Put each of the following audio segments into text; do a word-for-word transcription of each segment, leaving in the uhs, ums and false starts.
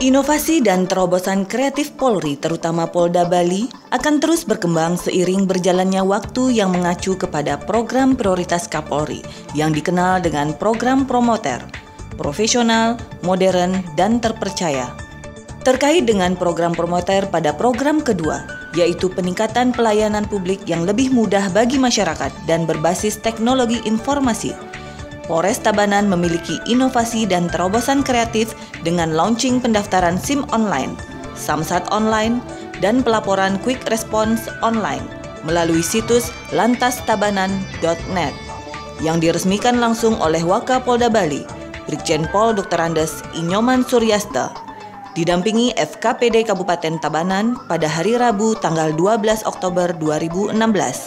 Inovasi dan terobosan kreatif Polri, terutama Polda Bali, akan terus berkembang seiring berjalannya waktu yang mengacu kepada program prioritas Kapolri yang dikenal dengan program promoter, profesional, modern, dan terpercaya. Terkait dengan program promoter pada program kedua, yaitu peningkatan pelayanan publik yang lebih mudah bagi masyarakat dan berbasis teknologi informasi, Polres Tabanan memiliki inovasi dan terobosan kreatif dengan launching pendaftaran SIM online, Samsat online, dan pelaporan quick response online melalui situs lantas tabanan dot net yang diresmikan langsung oleh Wakapolda Bali, Brigjen Pol Doktor Andes Inyoman Suryasta, didampingi F K P D Kabupaten Tabanan pada hari Rabu tanggal dua belas Oktober dua ribu enam belas.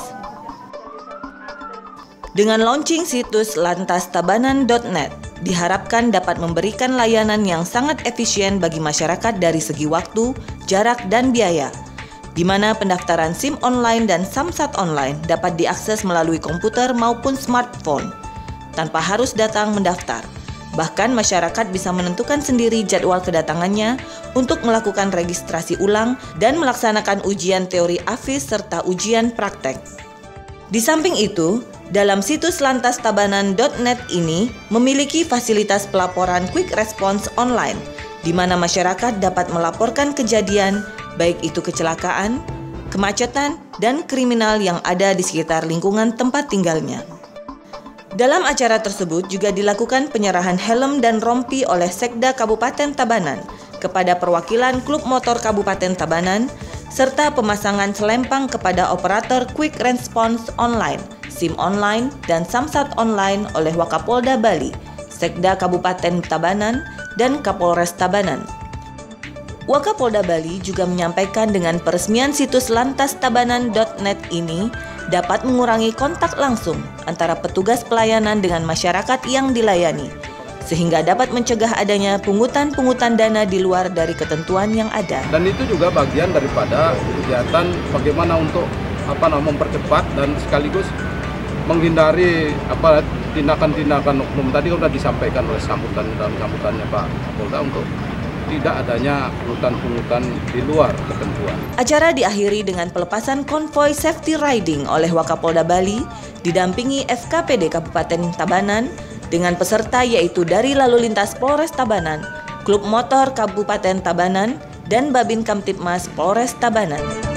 Dengan launching situs lantas tabanan dot net, diharapkan dapat memberikan layanan yang sangat efisien bagi masyarakat dari segi waktu, jarak, dan biaya, di mana pendaftaran SIM online dan Samsat online dapat diakses melalui komputer maupun smartphone, tanpa harus datang mendaftar. Bahkan masyarakat bisa menentukan sendiri jadwal kedatangannya untuk melakukan registrasi ulang dan melaksanakan ujian teori A F I S serta ujian praktek. Di samping itu, dalam situs lantas tabanan dot net ini memiliki fasilitas pelaporan quick response online, di mana masyarakat dapat melaporkan kejadian, baik itu kecelakaan, kemacetan, dan kriminal yang ada di sekitar lingkungan tempat tinggalnya. Dalam acara tersebut juga dilakukan penyerahan helm dan rompi oleh Sekda Kabupaten Tabanan kepada perwakilan klub motor Kabupaten Tabanan, serta pemasangan selempang kepada operator quick response online, SIM online, dan Samsat online oleh Wakapolda Bali, Sekda Kabupaten Tabanan, dan Kapolres Tabanan. Wakapolda Bali juga menyampaikan dengan peresmian situs lantas tabanan dot net ini dapat mengurangi kontak langsung antara petugas pelayanan dengan masyarakat yang dilayani, sehingga dapat mencegah adanya pungutan-pungutan dana di luar dari ketentuan yang ada. Dan itu juga bagian daripada kegiatan bagaimana untuk apa namanya mempercepat dan sekaligus menghindari apa tindakan-tindakan oknum tadi sudah disampaikan oleh sambutan dalam sambutannya Pak Kapolda untuk tidak adanya pungutan-pungutan di luar ketentuan. Acara diakhiri dengan pelepasan konvoi safety riding oleh Wakapolda Bali didampingi F K P D Kabupaten Tabanan dengan peserta yaitu dari Lalu Lintas Polres Tabanan, Klub Motor Kabupaten Tabanan, dan Babin Kamtibmas Polres Tabanan.